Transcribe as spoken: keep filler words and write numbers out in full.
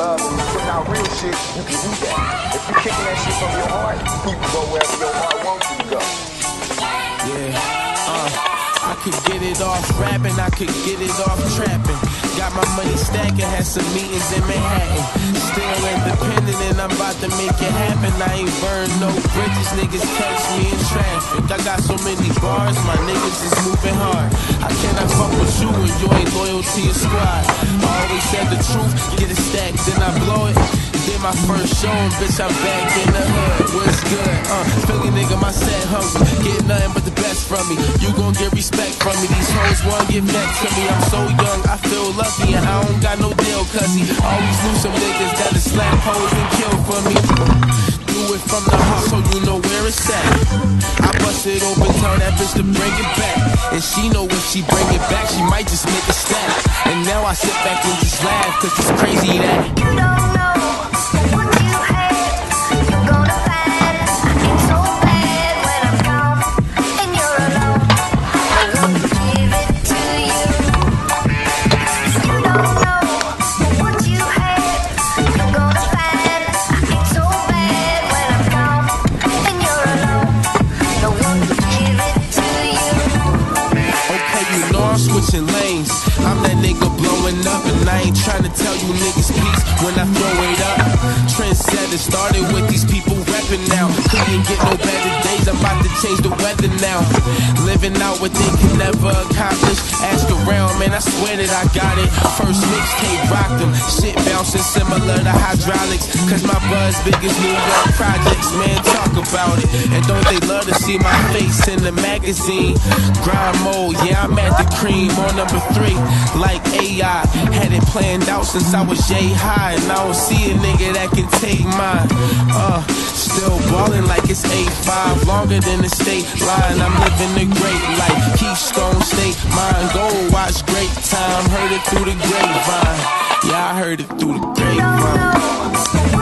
love and putting out real shit, you can do that. If you're kicking that shit from your heart, you can go wherever your heart wants you to go. Yeah, uh, I could get it off rapping, I could get it off trapping. Got my money stacking, had some meetings in Manhattan. Still independent and I'm about to make it happen. I ain't burned no bridges, niggas catch me in traffic. I got so many bars, my niggas is moving hard. How can I fuck with you when you ain't loyal to your squad? I always said the truth, get it stacked, then I blow it. Did my first show, and bitch, I'm back in the hood. What's good? Uh, Philly nigga, my set hungry. Get nothing but the best from me. You gon' get respect from me. These hoes won't give next to me. I'm so young, I feel lucky, and I don't got no deal, cuzzy. Always knew some niggas that'll slap hoes and kill for me. Do it from the heart, so you know where it's at. I bust it open, tell that bitch to bring it back. And she know if she bring it back, she might just make a stack. And now I sit back and just laugh, cause it's crazy that you don't know what you had, you're gonna find I ain't so bad when I'm gone and you're alone. I want to give it to you. You don't know what you had, you're gonna find I ain't so bad when I'm gone and you're alone. I want to give it to you. okay, you know I'm switching lanes. I'm that nigga blowing up, and I ain't trying to tell you niggas peace when I throw it up. Trendsetter started with these people repping now. Couldn't get no better days, I'm about to change the weather now. Living out what they can never accomplish. Ask around, man, I swear that I got it. First mixtape rocked them, shit bouncing similar to hydraulics. Cause my buzz big as New York projects, man, talk about it. And don't they love to see my face in the magazine? Grind mode, yeah, I'm at the cream on number three. Like A I, had it planned out since I was yay high. And I don't see a nigga that can take mine. Uh, still ballin' like it's eight five, longer than the state line. I'm living the great life, Keystone State Mine. Go watch Great Time, heard it through the grapevine. Yeah, I heard it through the grapevine.